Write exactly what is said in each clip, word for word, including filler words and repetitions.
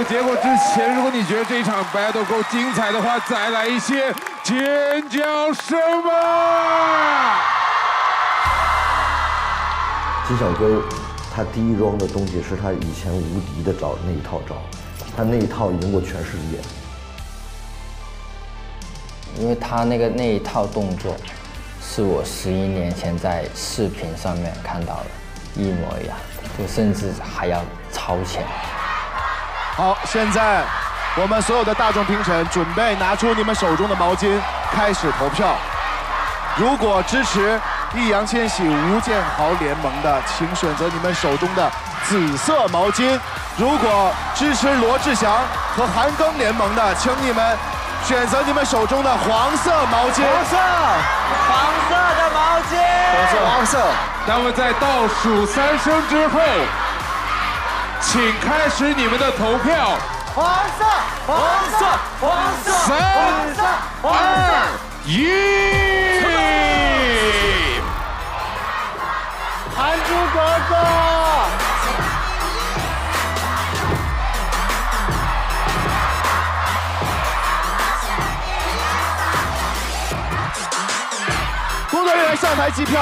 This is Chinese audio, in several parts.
结果之前，如果你觉得这场 battle 够精彩的话，再来一些尖叫声吧！ 金小哥，他第一 round 的东西是他以前无敌的招那一套招，他那一套赢过全世界。 因为他那个那一套动作，是我十一年前在视频上面看到的，一模一样，就甚至还要超前。 好，现在我们所有的大众评审准备拿出你们手中的毛巾，开始投票。如果支持易烊千玺、吴建豪联盟的，请选择你们手中的紫色毛巾；如果支持罗志祥和韩庚联盟的，请你们选择你们手中的黄色毛巾。 黄色，黄色的毛巾。 黄色，黄色。 那么在倒数三声之后，请开始你们的投票。 黄色，黄色，黄色， 三、二、一。 韩珠格格。 工作人员上台计票。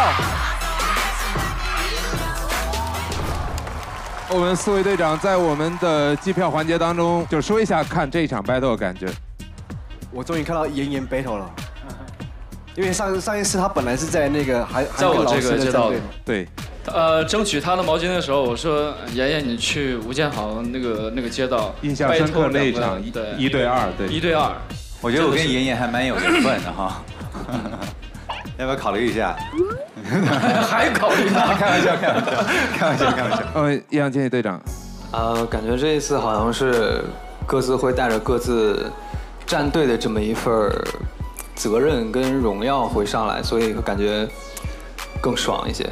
我们四位队长在我们的计票环节当中，就说一下看这一场 battle 的感觉。 我终于看到妍妍 battle 了，因为上上一次他本来是在那个还在我这个街道里， 对， 呃，争取他的毛巾的时候，我说妍妍你去吴建豪那个那个街道， 印象深刻那一场一对一对二，对一对二， 我觉得我跟妍妍还蛮有缘分的哈。要不要考虑一下？ 还考虑呢？ 开玩笑，开玩笑，开玩笑，开玩笑。 呃，易烊千玺队长， 呃，感觉这一次好像是各自会带着各自战队的这么一份责任跟荣耀会上来，所以感觉更爽一些。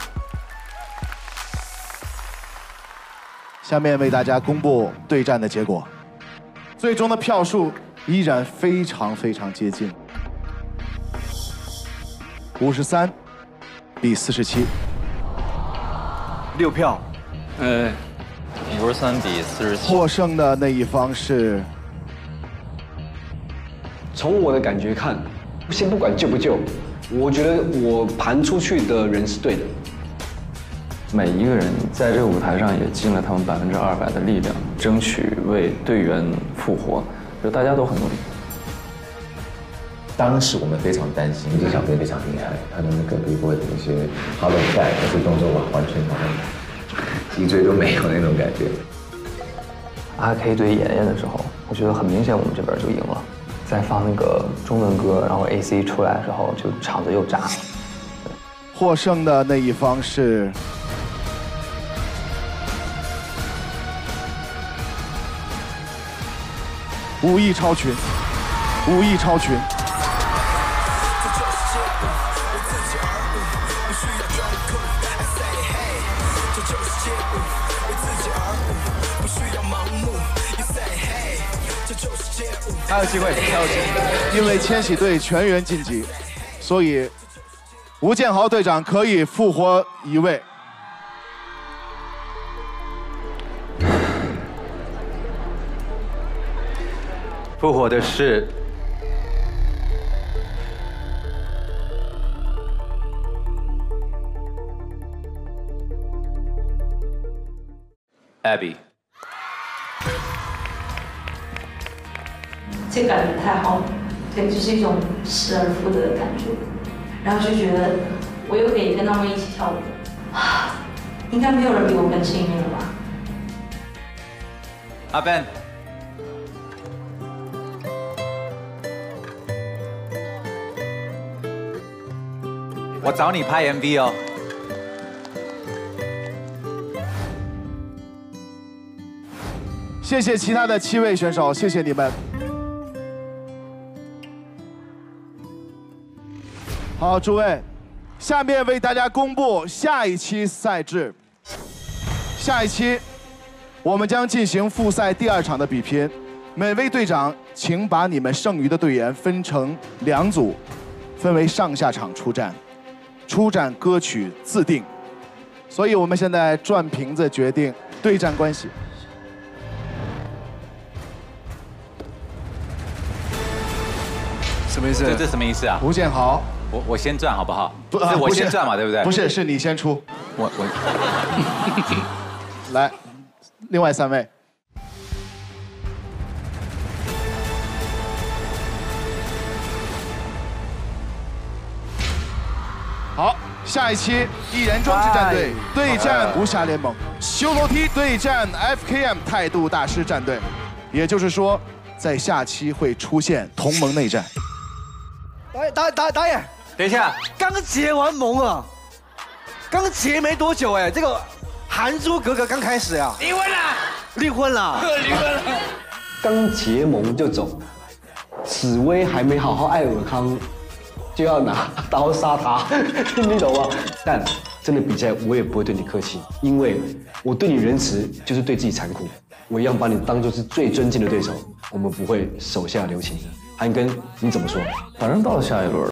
下面为大家公布对战的结果，最终的票数依然非常非常接近。五十三比四十七， 六票。 哎， 五十三比四十七。 获胜的那一方是。 从我的感觉看，先不管救不救，我觉得我盘出去的人是对的。 每一个人在这个舞台上也尽了他们百分之二百的力量，争取为队员复活，就大家都很努力。 当时我们非常担心，这小哥非常厉害，他的那个 B-boy 的那些 hollow back 那些动作完完全好像脊椎都没有那种感觉。 阿 K 对妍妍的时候，我觉得很明显我们这边就赢了。再放那个中文歌，然后 A C 出来的时候，就场子又炸了。 获胜的那一方是。武艺超群，武艺超群。 还有机会，还有机会。 因为千禧队全员晋级，所以吴建豪队长可以复活一位。 复活的是Abby。 这感觉太好了，对，就是一种失而复得的感觉，然后就觉得我又可以跟他们一起跳舞，啊，应该没有人比我更幸运了吧？ 阿 Ben， 我找你拍 M V 哦。 谢谢其他的七位选手，谢谢你们。好，诸位，下面为大家公布下一期赛制。下一期，我们将进行复赛第二场的比拼。每位队长，请把你们剩余的队员分成两组，分为上下场出战。出战歌曲自定，所以我们现在转瓶子决定对战关系。 什么意思？ 这这什么意思啊？ 吴建豪， 我我先转好不好？ 不， 是我先转嘛，对不对？ 不是，是你先出。 我我来，另外三位。好，下一期易燃装置战队对战无暇联盟，修楼梯对战 F K M 态度大师战队，也就是说，在下期会出现同盟内战。 导演，导演，导演，导演， 等一下， 刚结完盟啊，刚结没多久哎，这个《还珠格格》刚开始呀， 离婚了， 离婚了， 离婚了， 刚结盟就走，紫薇还没好好爱尔康，就要拿刀杀他，你懂吗？但真的比赛我也不会对你客气，因为我对你仁慈就是对自己残酷，我一样把你当作是最尊敬的对手，我们不会手下留情的。韩庚，你怎么说？ 反正到了下一轮了，